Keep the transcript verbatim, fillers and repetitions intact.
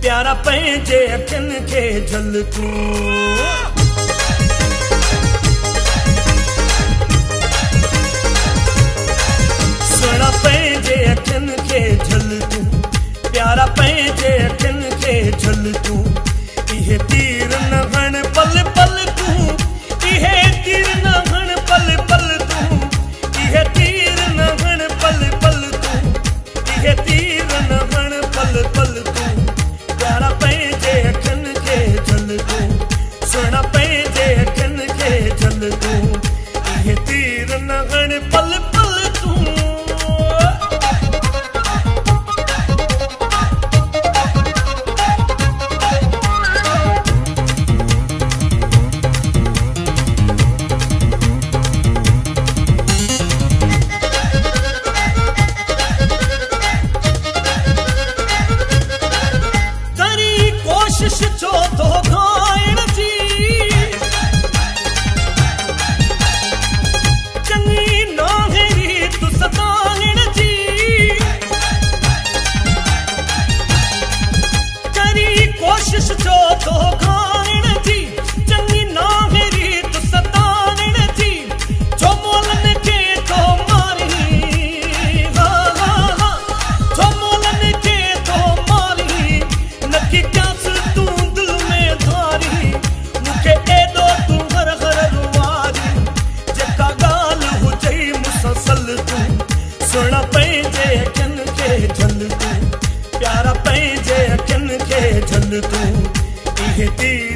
प्यारा पंहिंजे अखियुनि खे झलकूं। सुहिणा पंहिंजे अखियुनि खे झलकूं, प्यारा पंहिंजे अखियुनि खे झलकूं। इहे तीर न हण पल पल तूं, इहे तीर न हण पल पल तूं, इहे तीर न हण पल पल तूं, इहे तीर न हण पल पल तूं। प्यारा पंहिंजे अखियुनि खे झलकूं, सुहिणा पंहिंजे अखियुनि खे झलकूं। इहे तीर न हण पल पल तूं। छो तो खाइण जी चङी नाहेरी तू सताइण जी, करी कोशिश छो तो खाइण जी चङी नाहेरी तू सताइण जी। छो मोलनि खे तो मारी, हा हा हा, छो मोलनि खे तो मारी, नकी क्यास तूं दिल में धारी, मूंखे एॾो तूं हर हर रुवारी। जेका ॻाल्हि हुजई मुसलसल तूं, सुहिणा पंहिंजे अखियुनि खे झलकूं, प्यारा पंहिंजे अखियुनि खे झलकूं। इहे तीर